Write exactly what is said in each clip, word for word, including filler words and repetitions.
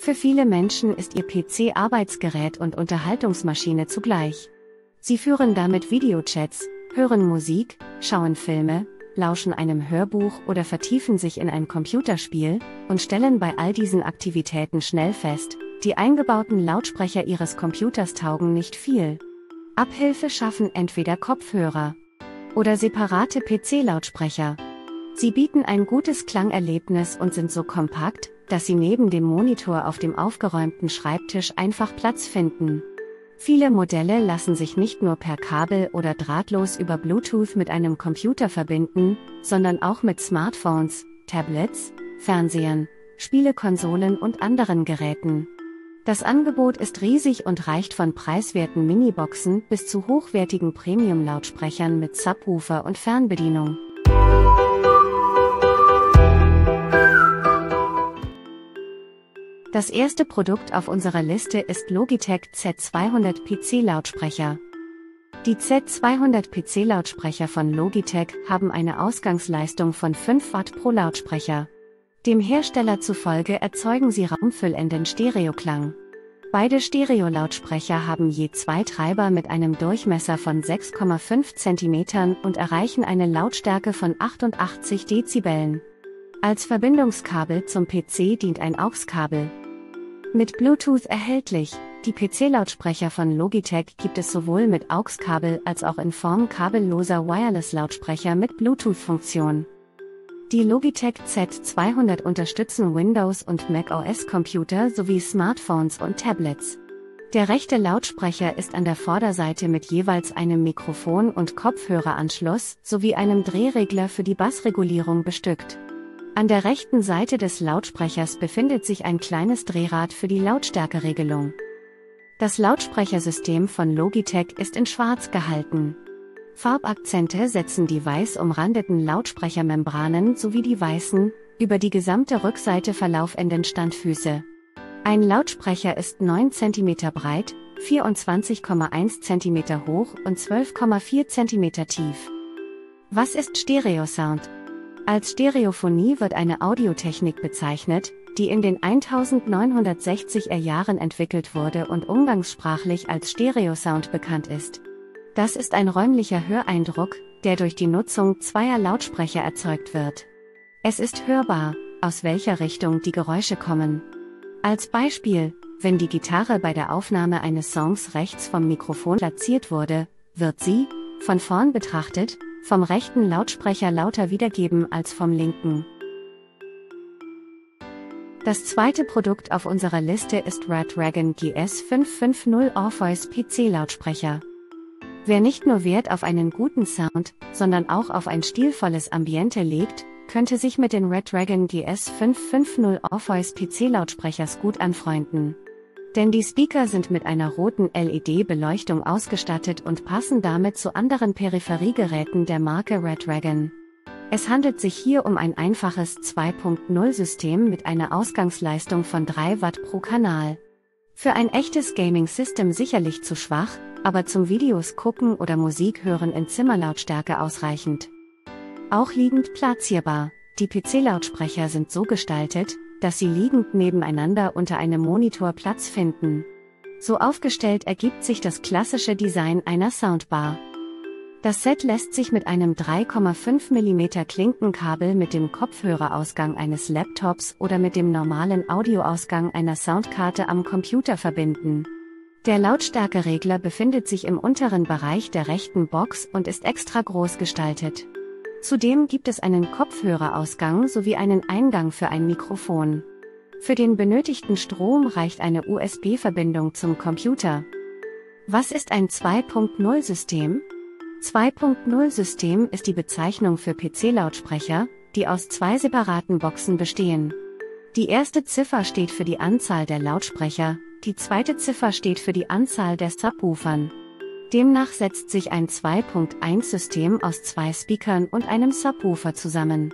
Für viele Menschen ist ihr P C Arbeitsgerät und Unterhaltungsmaschine zugleich. Sie führen damit Videochats, hören Musik, schauen Filme, lauschen einem Hörbuch oder vertiefen sich in ein Computerspiel und stellen bei all diesen Aktivitäten schnell fest, die eingebauten Lautsprecher ihres Computers taugen nicht viel. Abhilfe schaffen entweder Kopfhörer oder separate P C-Lautsprecher. Sie bieten ein gutes Klangerlebnis und sind so kompakt, dass sie neben dem Monitor auf dem aufgeräumten Schreibtisch einfach Platz finden. Viele Modelle lassen sich nicht nur per Kabel oder drahtlos über Bluetooth mit einem Computer verbinden, sondern auch mit Smartphones, Tablets, Fernsehern, Spielekonsolen und anderen Geräten. Das Angebot ist riesig und reicht von preiswerten Miniboxen bis zu hochwertigen Premium-Lautsprechern mit Subwoofer und Fernbedienung. Das erste Produkt auf unserer Liste ist Logitech Z zweihundert P C-Lautsprecher. Die Z zweihundert P C-Lautsprecher von Logitech haben eine Ausgangsleistung von fünf Watt pro Lautsprecher. Dem Hersteller zufolge erzeugen sie raumfüllenden Stereoklang. Beide Stereo-Lautsprecher haben je zwei Treiber mit einem Durchmesser von sechs Komma fünf Zentimetern und erreichen eine Lautstärke von achtundachtzig Dezibeln. Als Verbindungskabel zum P C dient ein A U X-Kabel. Mit Bluetooth erhältlich, die P C-Lautsprecher von Logitech gibt es sowohl mit A U X-Kabel als auch in Form kabelloser Wireless-Lautsprecher mit Bluetooth-Funktion. Die Logitech Z zweihundert unterstützen Windows- und macOS-Computer sowie Smartphones und Tablets. Der rechte Lautsprecher ist an der Vorderseite mit jeweils einem Mikrofon- und Kopfhöreranschluss sowie einem Drehregler für die Bassregulierung bestückt. An der rechten Seite des Lautsprechers befindet sich ein kleines Drehrad für die Lautstärkeregelung. Das Lautsprechersystem von Logitech ist in Schwarz gehalten. Farbakzente setzen die weiß umrandeten Lautsprechermembranen sowie die weißen, über die gesamte Rückseite verlaufenden Standfüße. Ein Lautsprecher ist neun Zentimeter breit, vierundzwanzig Komma eins Zentimeter hoch und zwölf Komma vier Zentimeter tief. Was ist Stereosound? Als Stereophonie wird eine Audiotechnik bezeichnet, die in den neunzehnhundertsechziger Jahren entwickelt wurde und umgangssprachlich als Stereosound bekannt ist. Das ist ein räumlicher Höreindruck, der durch die Nutzung zweier Lautsprecher erzeugt wird. Es ist hörbar, aus welcher Richtung die Geräusche kommen. Als Beispiel, wenn die Gitarre bei der Aufnahme eines Songs rechts vom Mikrofon platziert wurde, wird sie, von vorn betrachtet, vom rechten Lautsprecher lauter wiedergeben als vom linken. Das zweite Produkt auf unserer Liste ist Redragon G S fünf fünf null Orpheus P C-Lautsprecher. Wer nicht nur Wert auf einen guten Sound, sondern auch auf ein stilvolles Ambiente legt, könnte sich mit den Redragon G S fünf fünf null Orpheus P C-Lautsprechers gut anfreunden. Denn die Speaker sind mit einer roten L E D-Beleuchtung ausgestattet und passen damit zu anderen Peripheriegeräten der Marke Redragon. Es handelt sich hier um ein einfaches zwei Punkt null-System mit einer Ausgangsleistung von drei Watt pro Kanal. Für ein echtes Gaming-System sicherlich zu schwach, aber zum Videos gucken oder Musik hören in Zimmerlautstärke ausreichend. Auch liegend platzierbar, die P C-Lautsprecher sind so gestaltet, dass sie liegend nebeneinander unter einem Monitor Platz finden. So aufgestellt ergibt sich das klassische Design einer Soundbar. Das Set lässt sich mit einem drei Komma fünf Millimeter Klinkenkabel mit dem Kopfhörerausgang eines Laptops oder mit dem normalen Audioausgang einer Soundkarte am Computer verbinden. Der Lautstärkeregler befindet sich im unteren Bereich der rechten Box und ist extra groß gestaltet. Zudem gibt es einen Kopfhörerausgang sowie einen Eingang für ein Mikrofon. Für den benötigten Strom reicht eine U S B-Verbindung zum Computer. Was ist ein zwei Punkt null-System? zwei Punkt null-System ist die Bezeichnung für P C-Lautsprecher, die aus zwei separaten Boxen bestehen. Die erste Ziffer steht für die Anzahl der Lautsprecher, die zweite Ziffer steht für die Anzahl der Subwoofern. Demnach setzt sich ein zwei Punkt eins-System aus zwei Speakern und einem Subwoofer zusammen.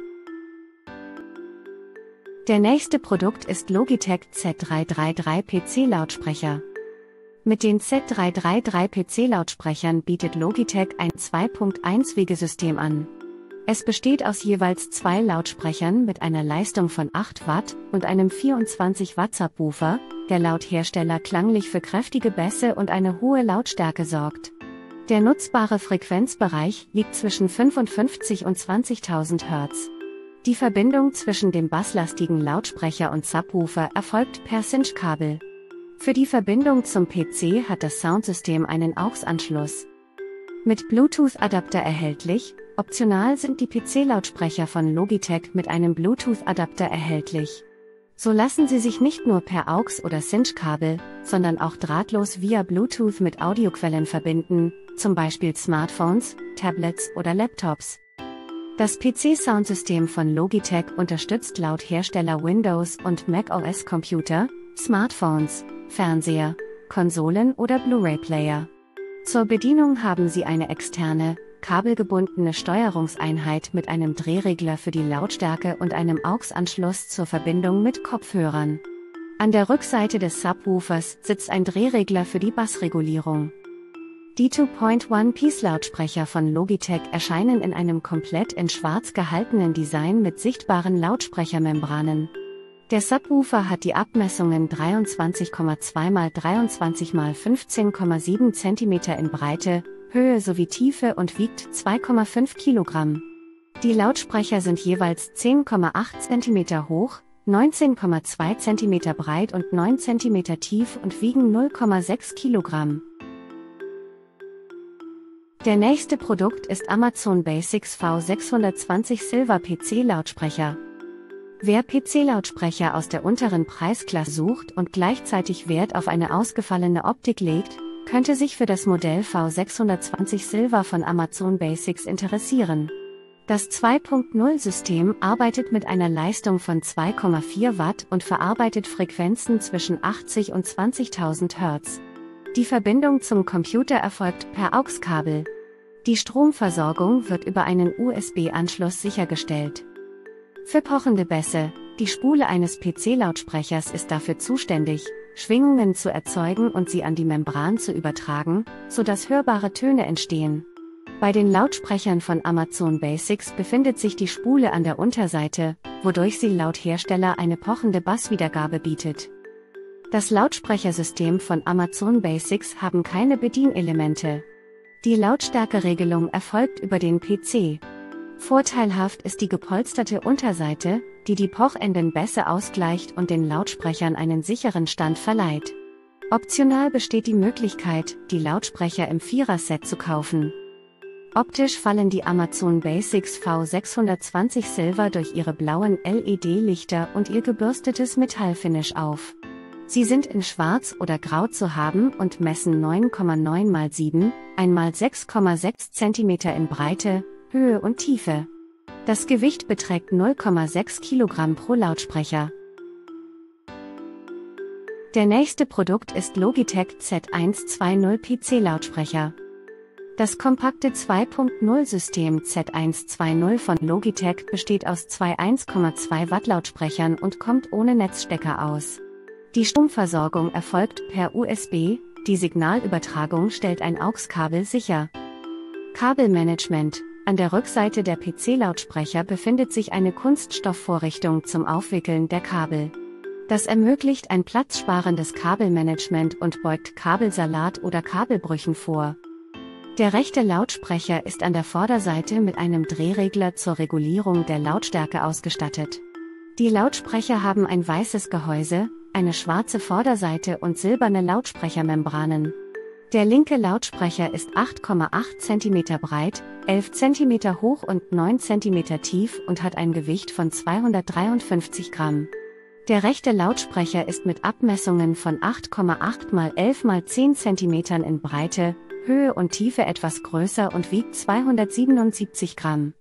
Der nächste Produkt ist Logitech Z dreihundertdreiunddreißig P C-Lautsprecher. Mit den Z dreihundertdreiunddreißig P C-Lautsprechern bietet Logitech ein zwei Punkt eins-Wegesystem an. Es besteht aus jeweils zwei Lautsprechern mit einer Leistung von acht Watt und einem vierundzwanzig Watt Subwoofer, der laut Hersteller klanglich für kräftige Bässe und eine hohe Lautstärke sorgt. Der nutzbare Frequenzbereich liegt zwischen fünfundfünfzig und zwanzigtausend Hertz. Die Verbindung zwischen dem basslastigen Lautsprecher und Subwoofer erfolgt per Cinch-Kabel. Für die Verbindung zum P C hat das Soundsystem einen A U X-Anschluss. Mit Bluetooth-Adapter erhältlich, optional sind die P C-Lautsprecher von Logitech mit einem Bluetooth-Adapter erhältlich. So lassen sie sich nicht nur per A U X oder Cinch-Kabel, sondern auch drahtlos via Bluetooth mit Audioquellen verbinden, zum Beispiel Smartphones, Tablets oder Laptops. Das P C-Soundsystem von Logitech unterstützt laut Hersteller Windows- und macOS-Computer, Smartphones, Fernseher, Konsolen oder Blu-ray-Player. Zur Bedienung haben sie eine externe, kabelgebundene Steuerungseinheit mit einem Drehregler für die Lautstärke und einem A U X-Anschluss zur Verbindung mit Kopfhörern. An der Rückseite des Subwoofers sitzt ein Drehregler für die Bassregulierung. Die zwei Komma eins Piece Lautsprecher von Logitech erscheinen in einem komplett in schwarz gehaltenen Design mit sichtbaren Lautsprechermembranen. Der Subwoofer hat die Abmessungen dreiundzwanzig Komma zwei mal dreiundzwanzig mal fünfzehn Komma sieben Zentimeter in Breite, Höhe sowie Tiefe und wiegt zwei Komma fünf Kilogramm. Die Lautsprecher sind jeweils zehn Komma acht Zentimeter hoch, neunzehn Komma zwei Zentimeter breit und neun Zentimeter tief und wiegen null Komma sechs Kilogramm. Der nächste Produkt ist Amazon Basics V sechshundertzwanzig Silver P C-Lautsprecher. Wer P C-Lautsprecher aus der unteren Preisklasse sucht und gleichzeitig Wert auf eine ausgefallene Optik legt, könnte sich für das Modell V sechshundertzwanzig Silver von Amazon Basics interessieren. Das zwei Punkt null System arbeitet mit einer Leistung von zwei Komma vier Watt und verarbeitet Frequenzen zwischen achtzig und zwanzigtausend Hertz. Die Verbindung zum Computer erfolgt per A U X-Kabel. Die Stromversorgung wird über einen U S B-Anschluss sichergestellt. Für pochende Bässe, die Spule eines P C-Lautsprechers ist dafür zuständig, Schwingungen zu erzeugen und sie an die Membran zu übertragen, sodass hörbare Töne entstehen. Bei den Lautsprechern von Amazon Basics befindet sich die Spule an der Unterseite, wodurch sie laut Hersteller eine pochende Basswiedergabe bietet. Das Lautsprechersystem von Amazon Basics haben keine Bedienelemente. Die Lautstärkeregelung erfolgt über den P C. Vorteilhaft ist die gepolsterte Unterseite, die die pochenden Bässe ausgleicht und den Lautsprechern einen sicheren Stand verleiht. Optional besteht die Möglichkeit, die Lautsprecher im Vierer-Set zu kaufen. Optisch fallen die Amazon Basics V sechshundertzwanzig Silver durch ihre blauen L E D-Lichter und ihr gebürstetes Metallfinish auf. Sie sind in Schwarz oder Grau zu haben und messen neun Komma neun mal sieben, eins mal sechs Komma sechs Zentimeter in Breite, Höhe und Tiefe. Das Gewicht beträgt null Komma sechs Kilogramm pro Lautsprecher. Der nächste Produkt ist Logitech Z hundertzweißig P C-Lautsprecher. Das kompakte zwei Punkt null System Z hundertzweißig von Logitech besteht aus zwei eins Komma zwei Watt Lautsprechern und kommt ohne Netzstecker aus. Die Stromversorgung erfolgt per U S B, die Signalübertragung stellt ein A U X-Kabel sicher. Kabelmanagement: An der Rückseite der P C-Lautsprecher befindet sich eine Kunststoffvorrichtung zum Aufwickeln der Kabel. Das ermöglicht ein platzsparendes Kabelmanagement und beugt Kabelsalat oder Kabelbrüchen vor. Der rechte Lautsprecher ist an der Vorderseite mit einem Drehregler zur Regulierung der Lautstärke ausgestattet. Die Lautsprecher haben ein weißes Gehäuse, eine schwarze Vorderseite und silberne Lautsprechermembranen. Der linke Lautsprecher ist acht Komma acht Zentimeter breit, elf Zentimeter hoch und neun Zentimeter tief und hat ein Gewicht von zweihundertdreiundfünfzig Gramm. Der rechte Lautsprecher ist mit Abmessungen von acht Komma acht mal elf mal zehn Zentimetern in Breite, Höhe und Tiefe etwas größer und wiegt zweihundertsiebenundsiebzig Gramm.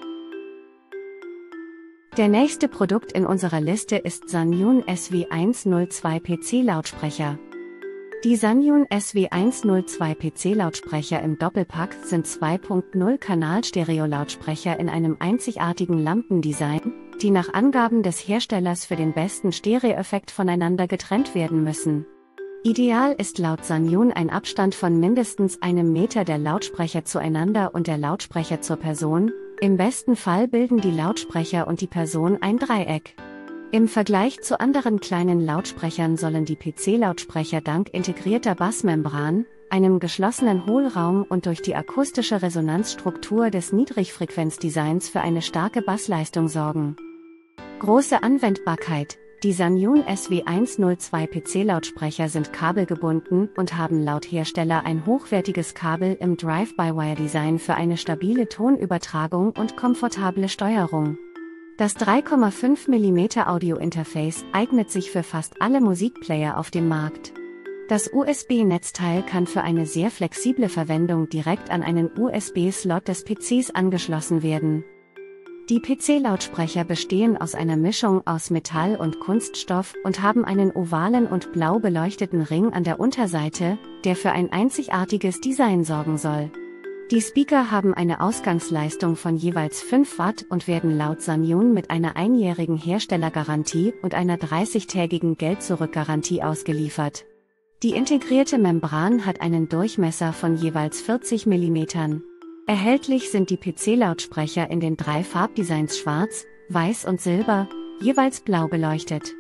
Der nächste Produkt in unserer Liste ist Sanyun S W hundertzwei P C-Lautsprecher. Die Sanyun S W hundertzwei P C-Lautsprecher im Doppelpack sind zwei Punkt null Kanal-Stereo-Lautsprecher in einem einzigartigen Lampendesign, die nach Angaben des Herstellers für den besten Stereoeffekt voneinander getrennt werden müssen. Ideal ist laut Sanyun ein Abstand von mindestens einem Meter der Lautsprecher zueinander und der Lautsprecher zur Person, Im besten Fall bilden die Lautsprecher und die Person ein Dreieck. Im Vergleich zu anderen kleinen Lautsprechern sollen die P C-Lautsprecher dank integrierter Bassmembran, einem geschlossenen Hohlraum und durch die akustische Resonanzstruktur des Niedrigfrequenzdesigns für eine starke Bassleistung sorgen. Große Anwendbarkeit: Die Sanyoon S W hundertzwei P C-Lautsprecher sind kabelgebunden und haben laut Hersteller ein hochwertiges Kabel im Drive-by-Wire-Design für eine stabile Tonübertragung und komfortable Steuerung. Das drei Komma fünf Millimeter Audio-Interface eignet sich für fast alle Musikplayer auf dem Markt. Das U S B-Netzteil kann für eine sehr flexible Verwendung direkt an einen U S B-Slot des P Cs angeschlossen werden. Die P C-Lautsprecher bestehen aus einer Mischung aus Metall und Kunststoff und haben einen ovalen und blau beleuchteten Ring an der Unterseite, der für ein einzigartiges Design sorgen soll. Die Speaker haben eine Ausgangsleistung von jeweils fünf Watt und werden laut Sanyoon mit einer einjährigen Herstellergarantie und einer dreißigtägigen Geld-Zurück-Garantie ausgeliefert. Die integrierte Membran hat einen Durchmesser von jeweils vierzig Millimeter. Erhältlich sind die P C-Lautsprecher in den drei Farbdesigns Schwarz, Weiß und Silber, jeweils blau beleuchtet.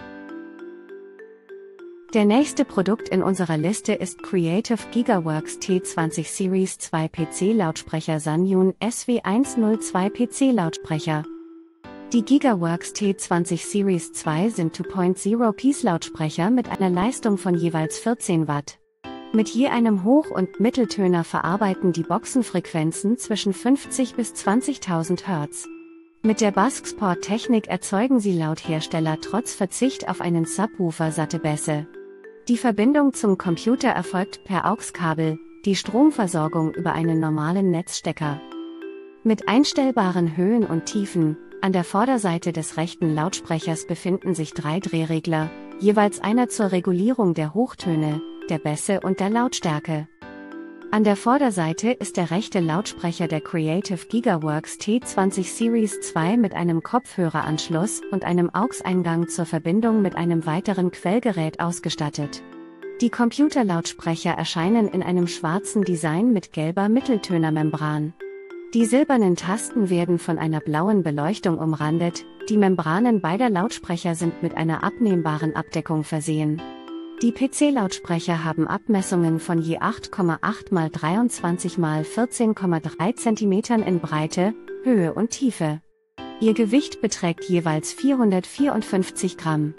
Der nächste Produkt in unserer Liste ist Creative Gigaworks T zwanzig Series zwei P C-Lautsprecher Sanyoon S W hundertzwei P C-Lautsprecher. Die Gigaworks T zwanzig Series zwei sind zwei Punkt null Piece Lautsprecher mit einer Leistung von jeweils vierzehn Watt. Mit je einem Hoch- und Mitteltöner verarbeiten die Boxenfrequenzen zwischen fünfzig bis zwanzigtausend Hertz. Mit der Busksport-Technik erzeugen sie laut Hersteller trotz Verzicht auf einen Subwoofer satte Bässe. Die Verbindung zum Computer erfolgt per A U X-Kabel, die Stromversorgung über einen normalen Netzstecker. Mit einstellbaren Höhen und Tiefen, an der Vorderseite des rechten Lautsprechers befinden sich drei Drehregler, jeweils einer zur Regulierung der Hochtöne, der Bässe und der Lautstärke. An der Vorderseite ist der rechte Lautsprecher der Creative Gigaworks T zwanzig Series zwei mit einem Kopfhöreranschluss und einem A U X-Eingang zur Verbindung mit einem weiteren Quellgerät ausgestattet. Die Computerlautsprecher erscheinen in einem schwarzen Design mit gelber Mitteltönermembran. Die silbernen Tasten werden von einer blauen Beleuchtung umrandet, die Membranen beider Lautsprecher sind mit einer abnehmbaren Abdeckung versehen. Die P C-Lautsprecher haben Abmessungen von je acht Komma acht mal dreiundzwanzig mal vierzehn Komma drei Zentimeter in Breite, Höhe und Tiefe. Ihr Gewicht beträgt jeweils vierhundertvierundfünfzig Gramm.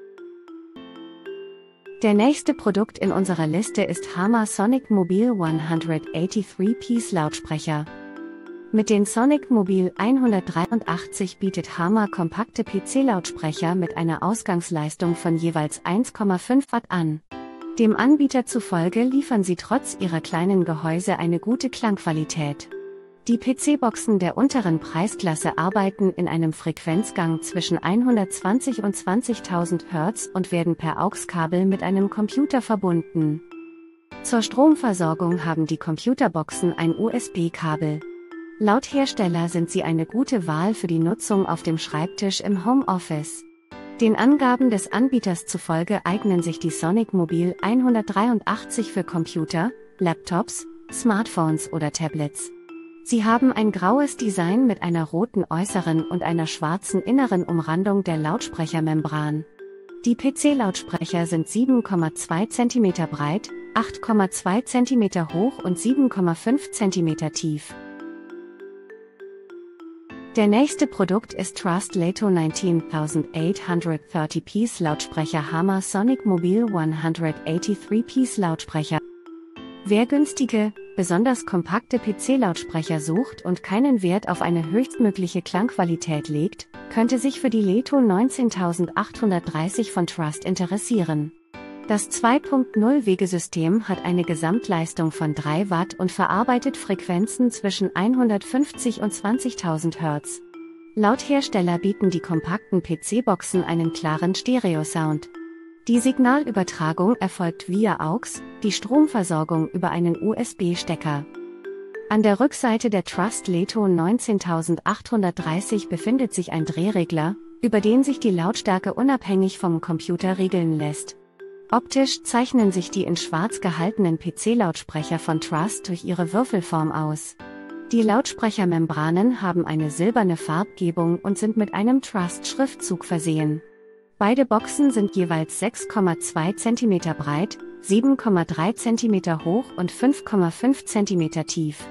Der nächste Produkt in unserer Liste ist Harman Sonic Mobile hundertdreiundachtzig Piece Lautsprecher. Mit den Sonic Mobile hundertdreiundachtzig bietet Harman kompakte P C-Lautsprecher mit einer Ausgangsleistung von jeweils eins Komma fünf Watt an. Dem Anbieter zufolge liefern sie trotz ihrer kleinen Gehäuse eine gute Klangqualität. Die P C-Boxen der unteren Preisklasse arbeiten in einem Frequenzgang zwischen hundertzwanzig und zwanzigtausend Hertz und werden per A U X-Kabel mit einem Computer verbunden. Zur Stromversorgung haben die Computerboxen ein U S B-Kabel. Laut Hersteller sind sie eine gute Wahl für die Nutzung auf dem Schreibtisch im Homeoffice. Den Angaben des Anbieters zufolge eignen sich die Sonic Mobile hundertdreiundachtzig für Computer, Laptops, Smartphones oder Tablets. Sie haben ein graues Design mit einer roten äußeren und einer schwarzen inneren Umrandung der Lautsprechermembran. Die P C-Lautsprecher sind sieben Komma zwei Zentimeter breit, acht Komma zwei Zentimeter hoch und sieben Komma fünf Zentimeter tief. Der nächste Produkt ist Trust Lato neunzehntausendachthundertdreißig Piece Lautsprecher Harman Sonic Mobile hundertdreiundachtzig Piece Lautsprecher. Wer günstige, besonders kompakte P C-Lautsprecher sucht und keinen Wert auf eine höchstmögliche Klangqualität legt, könnte sich für die Lato neunzehntausendachthundertdreißig von Trust interessieren. Das zwei Punkt null Wegesystem hat eine Gesamtleistung von drei Watt und verarbeitet Frequenzen zwischen hundertfünfzig und zwanzigtausend Hertz. Laut Hersteller bieten die kompakten P C-Boxen einen klaren Stereo-Sound. Die Signalübertragung erfolgt via A U X, die Stromversorgung über einen U S B-Stecker. An der Rückseite der Trust Lato neunzehntausendachthundertdreißig befindet sich ein Drehregler, über den sich die Lautstärke unabhängig vom Computer regeln lässt. Optisch zeichnen sich die in schwarz gehaltenen P C-Lautsprecher von Trust durch ihre Würfelform aus. Die Lautsprechermembranen haben eine silberne Farbgebung und sind mit einem Trust-Schriftzug versehen. Beide Boxen sind jeweils sechs Komma zwei Zentimeter breit, sieben Komma drei Zentimeter hoch und fünf Komma fünf Zentimeter tief.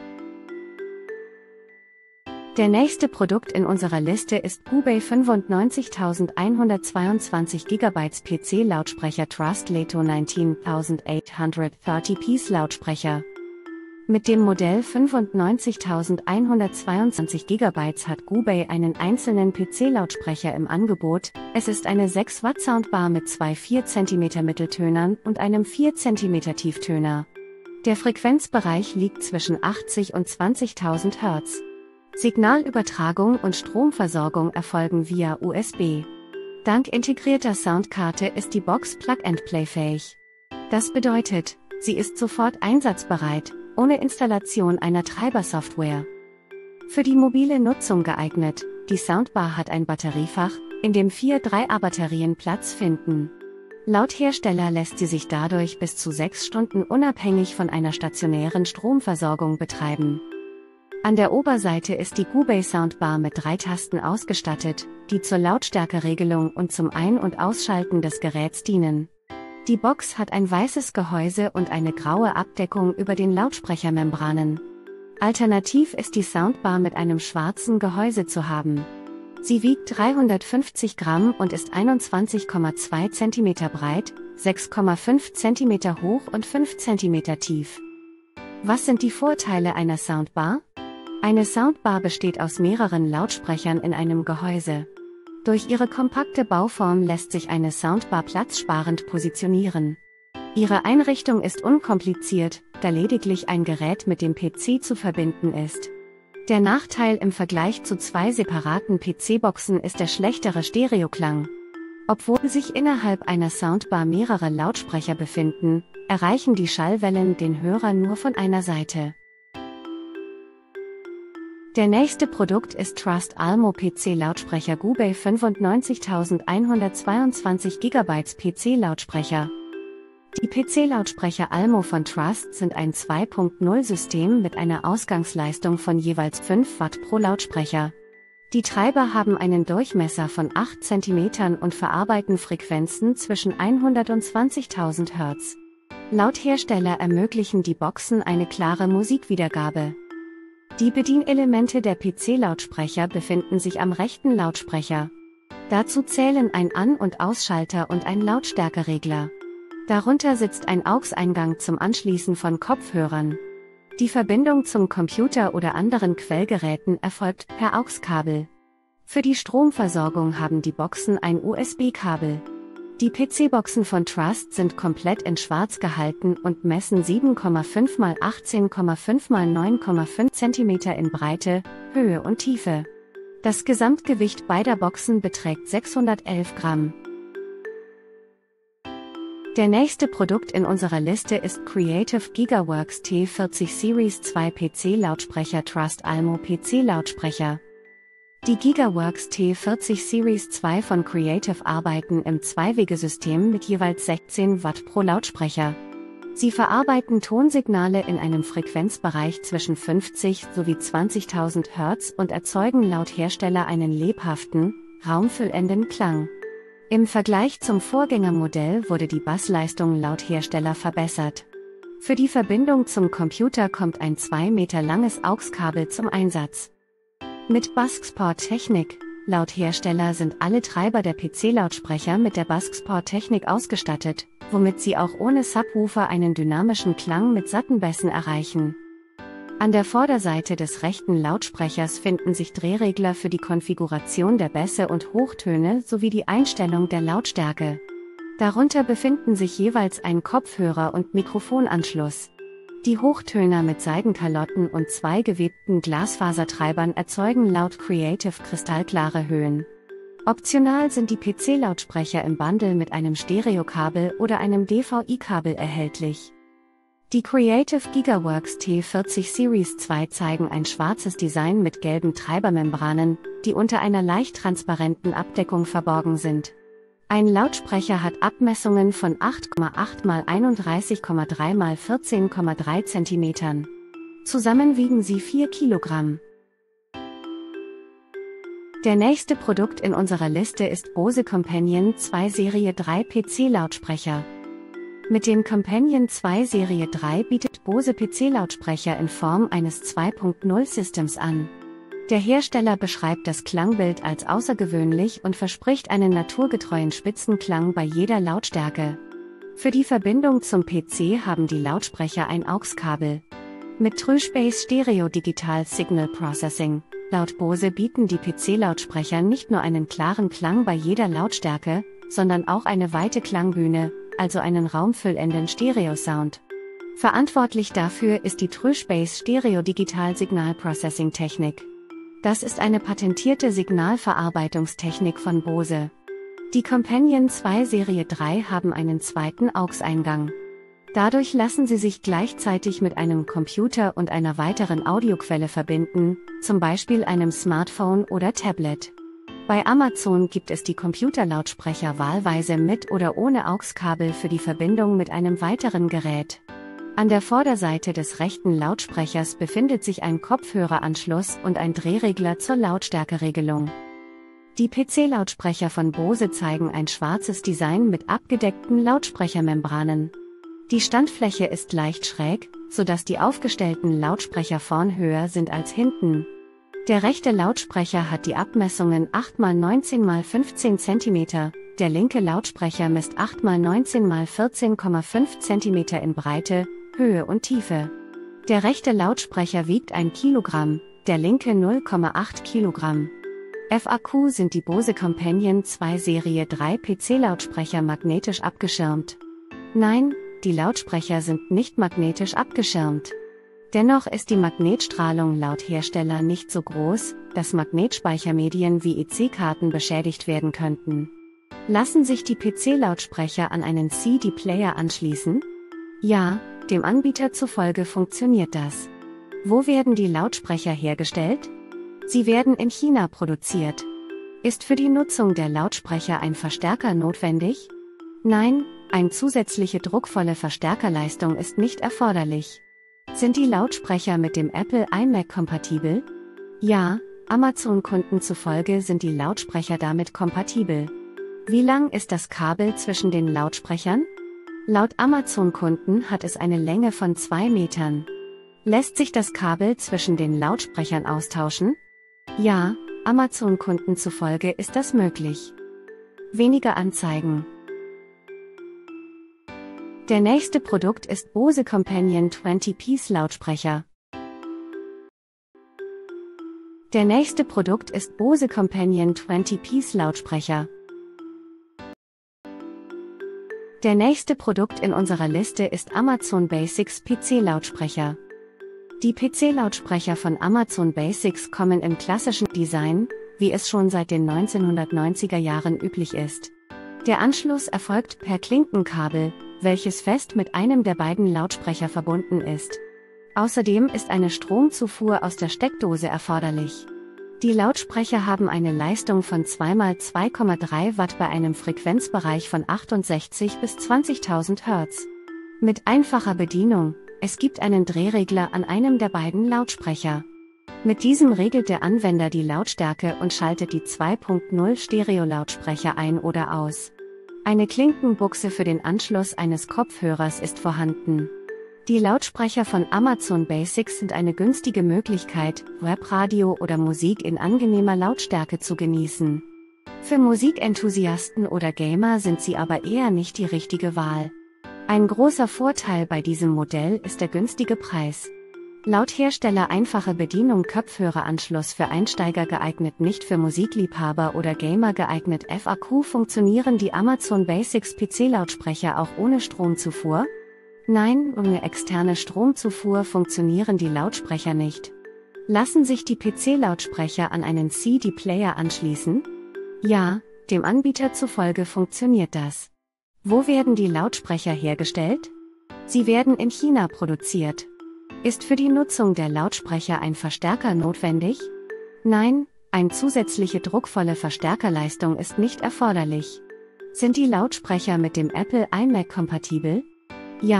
Der nächste Produkt in unserer Liste ist Gubey fünfundneunzigtausendeinhundertzweiundzwanzig Gigabyte P C-Lautsprecher Trust Leto neunzehntausendachthundertdreißig Piece Lautsprecher. Mit dem Modell fünfundneunzigtausendeinhundertzweiundzwanzig Gigabyte hat Gubey einen einzelnen P C-Lautsprecher im Angebot. Es ist eine sechs Watt Soundbar mit zwei vier Zentimeter Mitteltönern und einem vier Zentimeter Tieftöner. Der Frequenzbereich liegt zwischen achtzig und zwanzigtausend Hertz. Signalübertragung und Stromversorgung erfolgen via U S B. Dank integrierter Soundkarte ist die Box Plug-and-Play fähig. Das bedeutet, sie ist sofort einsatzbereit, ohne Installation einer Treibersoftware. Für die mobile Nutzung geeignet, die Soundbar hat ein Batteriefach, in dem vier drei A-Batterien Platz finden. Laut Hersteller lässt sie sich dadurch bis zu sechs Stunden unabhängig von einer stationären Stromversorgung betreiben. An der Oberseite ist die Gubey Soundbar mit drei Tasten ausgestattet, die zur Lautstärkeregelung und zum Ein- und Ausschalten des Geräts dienen. Die Box hat ein weißes Gehäuse und eine graue Abdeckung über den Lautsprechermembranen. Alternativ ist die Soundbar mit einem schwarzen Gehäuse zu haben. Sie wiegt dreihundertfünfzig Gramm und ist einundzwanzig Komma zwei Zentimeter breit, sechs Komma fünf Zentimeter hoch und fünf Zentimeter tief. Was sind die Vorteile einer Soundbar? Eine Soundbar besteht aus mehreren Lautsprechern in einem Gehäuse. Durch ihre kompakte Bauform lässt sich eine Soundbar platzsparend positionieren. Ihre Einrichtung ist unkompliziert, da lediglich ein Gerät mit dem P C zu verbinden ist. Der Nachteil im Vergleich zu zwei separaten P C-Boxen ist der schlechtere Stereoklang. Obwohl sich innerhalb einer Soundbar mehrere Lautsprecher befinden, erreichen die Schallwellen den Hörer nur von einer Seite. Der nächste Produkt ist Trust Almo P C-Lautsprecher Gubey fünfundneunzigtausendeinhundertzweiundzwanzig Gigabyte P C-Lautsprecher. Die P C-Lautsprecher Almo von Trust sind ein zwei Punkt null System mit einer Ausgangsleistung von jeweils fünf Watt pro Lautsprecher. Die Treiber haben einen Durchmesser von acht Zentimetern und verarbeiten Frequenzen zwischen hundert und zwanzigtausend Hertz. Laut Hersteller ermöglichen die Boxen eine klare Musikwiedergabe. Die Bedienelemente der P C-Lautsprecher befinden sich am rechten Lautsprecher. Dazu zählen ein An- und Ausschalter und ein Lautstärkeregler. Darunter sitzt ein A U X-Eingang zum Anschließen von Kopfhörern. Die Verbindung zum Computer oder anderen Quellgeräten erfolgt per A U X-Kabel. Für die Stromversorgung haben die Boxen ein U S B-Kabel. Die P C-Boxen von Trust sind komplett in Schwarz gehalten und messen sieben Komma fünf mal achtzehn Komma fünf mal neun Komma fünf Zentimeter in Breite, Höhe und Tiefe. Das Gesamtgewicht beider Boxen beträgt sechshundertelf Gramm. Der nächste Produkt in unserer Liste ist Creative Gigaworks T vierzig Series zwei P C-Lautsprecher Trust Almo P C-Lautsprecher. Die Gigaworks T vierzig Series zwei von Creative arbeiten im Zwei-Wege-System mit jeweils sechzehn Watt pro Lautsprecher. Sie verarbeiten Tonsignale in einem Frequenzbereich zwischen fünfzig sowie zwanzigtausend Hertz und erzeugen laut Hersteller einen lebhaften, raumfüllenden Klang. Im Vergleich zum Vorgängermodell wurde die Bassleistung laut Hersteller verbessert. Für die Verbindung zum Computer kommt ein zwei Meter langes A U X-Kabel zum Einsatz. Mit Busksport-Technik. Laut Hersteller sind alle Treiber der P C-Lautsprecher mit der Busksport-Technik ausgestattet, womit sie auch ohne Subwoofer einen dynamischen Klang mit satten Bässen erreichen. An der Vorderseite des rechten Lautsprechers finden sich Drehregler für die Konfiguration der Bässe und Hochtöne sowie die Einstellung der Lautstärke. Darunter befinden sich jeweils ein Kopfhörer- und Mikrofonanschluss. Die Hochtöner mit Seidenkalotten und zwei gewebten Glasfasertreibern erzeugen laut Creative kristallklare Höhen. Optional sind die P C-Lautsprecher im Bundle mit einem Stereokabel oder einem D V I-Kabel erhältlich. Die Creative Gigaworks T vierzig Series zwei zeigen ein schwarzes Design mit gelben Treibermembranen, die unter einer leicht transparenten Abdeckung verborgen sind. Ein Lautsprecher hat Abmessungen von acht Komma acht mal einunddreißig Komma drei mal vierzehn Komma drei Zentimetern. Zusammen wiegen sie vier Kilogramm. Der nächste Produkt in unserer Liste ist Bose Companion zwei Serie drei P C-Lautsprecher. Mit den Companion zwei Serie drei bietet Bose P C-Lautsprecher in Form eines zwei Punkt null Systems an. Der Hersteller beschreibt das Klangbild als außergewöhnlich und verspricht einen naturgetreuen Spitzenklang bei jeder Lautstärke. Für die Verbindung zum P C haben die Lautsprecher ein A U X-Kabel. Mit TrueSpace Stereo Digital Signal Processing. Laut Bose bieten die P C-Lautsprecher nicht nur einen klaren Klang bei jeder Lautstärke, sondern auch eine weite Klangbühne, also einen raumfüllenden Stereo-Sound. Verantwortlich dafür ist die TrueSpace Stereo Digital Signal Processing Technik. Das ist eine patentierte Signalverarbeitungstechnik von Bose. Die Companion zwei Serie drei haben einen zweiten A U X-Eingang. Dadurch lassen sie sich gleichzeitig mit einem Computer und einer weiteren Audioquelle verbinden, zum Beispiel einem Smartphone oder Tablet. Bei Amazon gibt es die Computerlautsprecher wahlweise mit oder ohne A U X-Kabel für die Verbindung mit einem weiteren Gerät. An der Vorderseite des rechten Lautsprechers befindet sich ein Kopfhöreranschluss und ein Drehregler zur Lautstärkeregelung. Die P C-Lautsprecher von Bose zeigen ein schwarzes Design mit abgedeckten Lautsprechermembranen. Die Standfläche ist leicht schräg, sodass die aufgestellten Lautsprecher vorn höher sind als hinten. Der rechte Lautsprecher hat die Abmessungen acht mal neunzehn mal fünfzehn Zentimeter, der linke Lautsprecher misst acht mal neunzehn mal vierzehn Komma fünf Zentimeter in Breite, Höhe und Tiefe. Der rechte Lautsprecher wiegt ein Kilogramm, der linke null Komma acht Kilogramm. F A Q sind die Bose Companion zwei Serie drei P C-Lautsprecher magnetisch abgeschirmt. Nein, die Lautsprecher sind nicht magnetisch abgeschirmt. Dennoch ist die Magnetstrahlung laut Hersteller nicht so groß, dass Magnetspeichermedien wie E C-Karten beschädigt werden könnten. Lassen sich die P C-Lautsprecher an einen C D-Player anschließen? Ja, dem Anbieter zufolge funktioniert das. Wo werden die Lautsprecher hergestellt? Sie werden in China produziert. Ist für die Nutzung der Lautsprecher ein Verstärker notwendig? Nein, eine zusätzliche druckvolle Verstärkerleistung ist nicht erforderlich. Sind die Lautsprecher mit dem Apple iMac kompatibel? Ja, Amazon-Kunden zufolge sind die Lautsprecher damit kompatibel. Wie lang ist das Kabel zwischen den Lautsprechern? Laut Amazon-Kunden hat es eine Länge von zwei Metern. Lässt sich das Kabel zwischen den Lautsprechern austauschen? Ja, Amazon-Kunden zufolge ist das möglich. Weniger Anzeigen. Der nächste Produkt ist Bose Companion zwanzig Piece Lautsprecher. Der nächste Produkt ist Bose Companion zwanzig Piece Lautsprecher. Der nächste Produkt in unserer Liste ist Amazon Basics P C-Lautsprecher. Die P C-Lautsprecher von Amazon Basics kommen im klassischen Design, wie es schon seit den neunzehnhundertneunziger Jahren üblich ist. Der Anschluss erfolgt per Klinkenkabel, welches fest mit einem der beiden Lautsprecher verbunden ist. Außerdem ist eine Stromzufuhr aus der Steckdose erforderlich. Die Lautsprecher haben eine Leistung von zwei mal zwei Komma drei Watt bei einem Frequenzbereich von achtundsechzig bis zwanzigtausend Hertz. Mit einfacher Bedienung, es gibt einen Drehregler an einem der beiden Lautsprecher. Mit diesem regelt der Anwender die Lautstärke und schaltet die zwei Punkt null Stereo-Lautsprecher ein oder aus. Eine Klinkenbuchse für den Anschluss eines Kopfhörers ist vorhanden. Die Lautsprecher von Amazon Basics sind eine günstige Möglichkeit, Webradio oder Musik in angenehmer Lautstärke zu genießen. Für Musikenthusiasten oder Gamer sind sie aber eher nicht die richtige Wahl. Ein großer Vorteil bei diesem Modell ist der günstige Preis. Laut Hersteller einfache Bedienung, Kopfhöreranschluss für Einsteiger geeignet, nicht für Musikliebhaber oder Gamer geeignet. F A Q: Funktionieren die Amazon Basics P C-Lautsprecher auch ohne Stromzufuhr? Nein, ohne externe Stromzufuhr funktionieren die Lautsprecher nicht. Lassen sich die P C-Lautsprecher an einen C D-Player anschließen? Ja, dem Anbieter zufolge funktioniert das. Wo werden die Lautsprecher hergestellt? Sie werden in China produziert. Ist für die Nutzung der Lautsprecher ein Verstärker notwendig? Nein, eine zusätzliche druckvolle Verstärkerleistung ist nicht erforderlich. Sind die Lautsprecher mit dem Apple iMac kompatibel? Ja,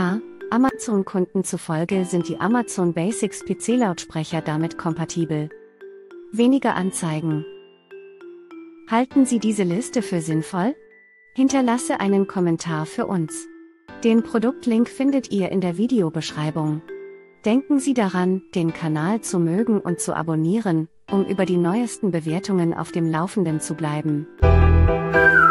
Amazon-Kunden zufolge sind die Amazon Basics P C-Lautsprecher damit kompatibel. Weniger Anzeigen. Halten Sie diese Liste für sinnvoll? Hinterlasse einen Kommentar für uns. Den Produktlink findet ihr in der Videobeschreibung. Denken Sie daran, den Kanal zu mögen und zu abonnieren, um über die neuesten Bewertungen auf dem Laufenden zu bleiben.